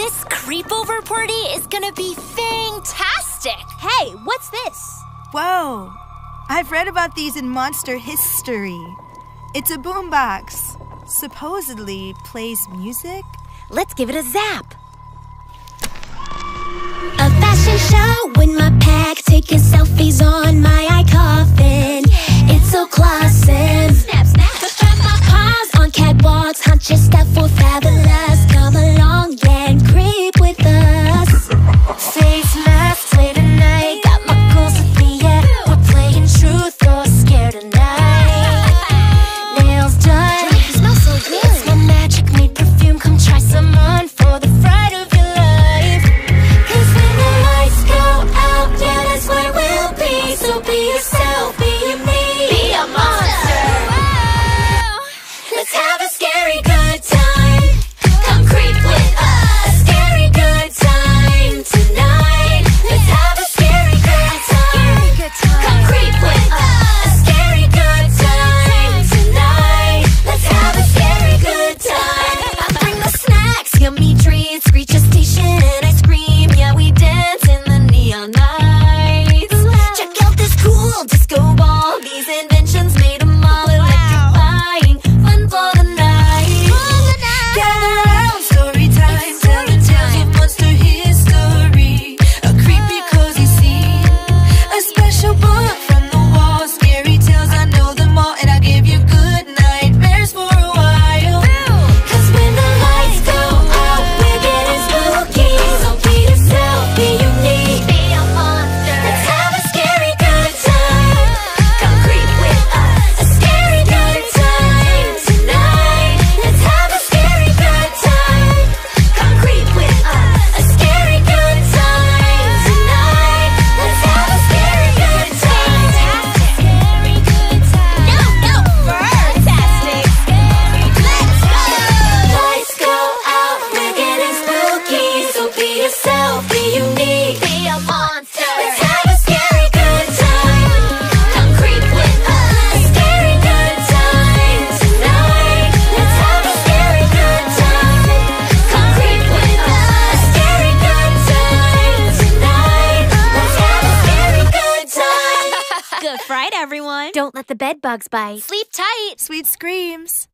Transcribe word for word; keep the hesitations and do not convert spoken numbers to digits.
This creepover party is gonna be fantastic! Hey, what's this? Whoa! I've read about these in monster history. It's a boombox. Supposedly plays music. Let's give it a zap. A fashion show in my pack, taking selfies on my coffin. It's so classy. Snap, snap. Pause on catwalks, hunt your stuff for fabulous. Come along and creep with us. Face masks late at night, got my goals with me, yeah. We're playing truth or scared tonight. Nails done, you smell so good. It's my magic made perfume, come try some on for the fright of your life. Cause when the lights go out, yeah, that's where we'll be. So be yourself, be unique, be a monster. Let's have a scary good time. Come creep with us. A scary good time tonight. Let's have a scary good time. Come creep with us. A scary good time tonight. Let's have a scary good time. I bring the snacks, yummy treats, reach a station and I scream. Yeah, we dance in the neon lights. Check out this cool disco ball. These inventions made them all electrifying. Fun for the night. Gather round, story time. Tell the tales of monster history. A creepy cozy scene. A special book from the wall. Scary tales, I know them all. And I'll give you good nightmares for a while. Cause when the lights go out, we're getting spooky. So be yourself, be unique, be a monster. Let's have a scary good time. Come creep with us. A scary good time tonight. Let's have a scary good time. Come creep with us. A scary good time tonight. Let's have a scary good time. Scary good time. No, no, fantastic. Let's go. Lights go out, we're getting spooky. So be yourself, be unique, be a monster. Let's have a scary good time. Come creep with us. A scary good time tonight. Let's have a scary good time. Come creep with us. A scary good time tonight. Let's have a scary good time. Good fright, everyone. Don't let the bed bugs bite. Sleep tight. Sweet screams.